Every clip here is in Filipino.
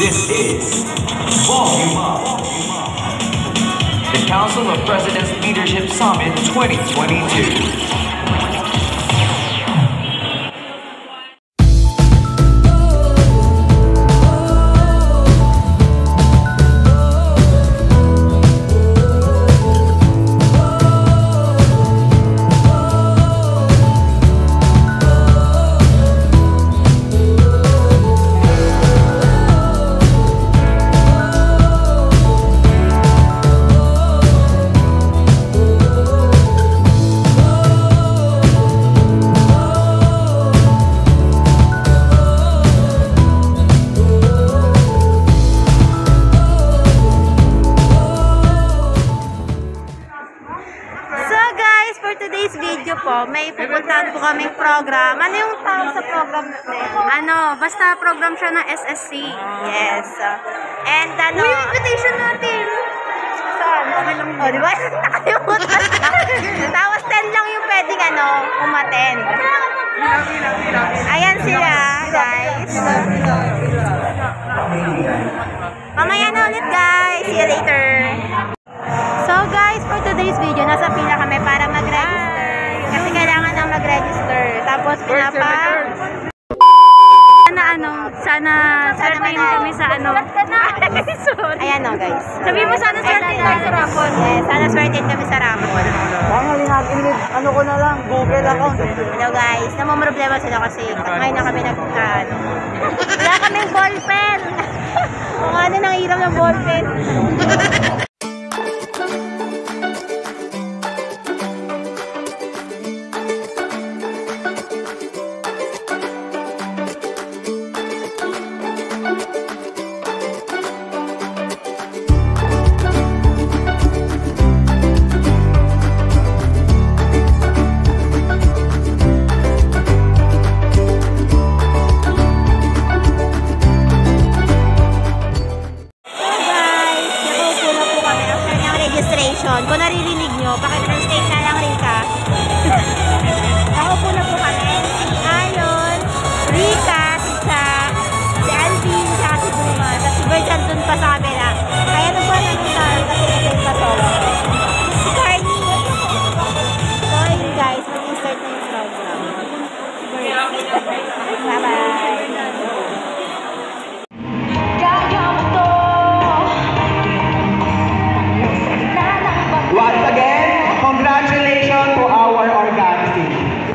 This is Volume Up, the Council of Presidents Leadership Summit 2022. May pupuntahan po kaming program. Ano yung tawag sa program natin? Basta program siya ng SSC. Yes. And yung invitation natin. Saan? O, diba? Nakalimutan. Tapos 10 lang yung pwedeng umattend. Ayan sila, guys. Mamaya na ulit, guys. See you later. So, guys, for today's video, nasa pila kami para mag-register. Kasi kailangan nang mag-register. Tapos sana certain kami sa Ayan guys. Sabi mo sana certain tayo sa rapon. Yes, sana certain kami sa rapon. Ko na lang, Google account. Hello guys, namumroblema sila kasi ngayon na kami wala kaming ballpen. Kung nang hirap ng ballpen. Kung naririnig nyo, pakitranslate na lang Rika. Nakaupo na po kami. Alon, Rika, si Chuck, si Alvin, si Buma, at si Berjan dun pa sa kabila. Kaya nung pa nangyari kasi ito yung PASOA. Si Carney. So yun guys, mag-start na yung program. Bye-bye. Once again, congratulations to our organic team.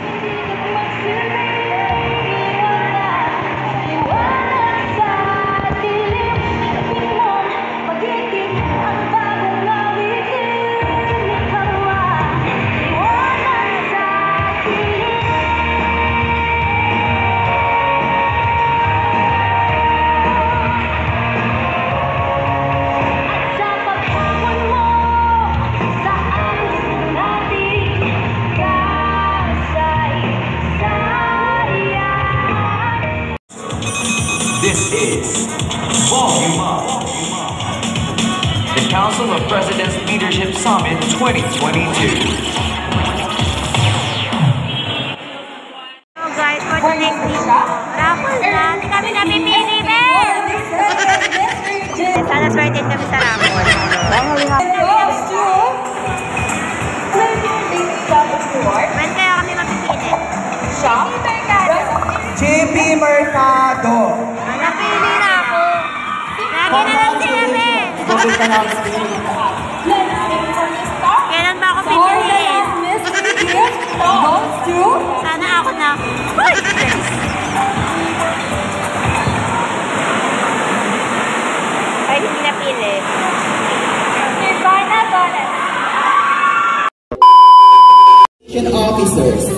This is Volume Up, the Council of Presidents Leadership Summit 2022. So guys, for the next video, raffle na. Hindi kami napipili, Ben! Sana swertin kami sa raffle. Ben, kaya kami mapipili. JP Mercado. Napili na ako. Lagi na lang sila, Ben! Kailan ba ako pipiliin? Sana ako na. Uy! Ay, hindi napili. Officers.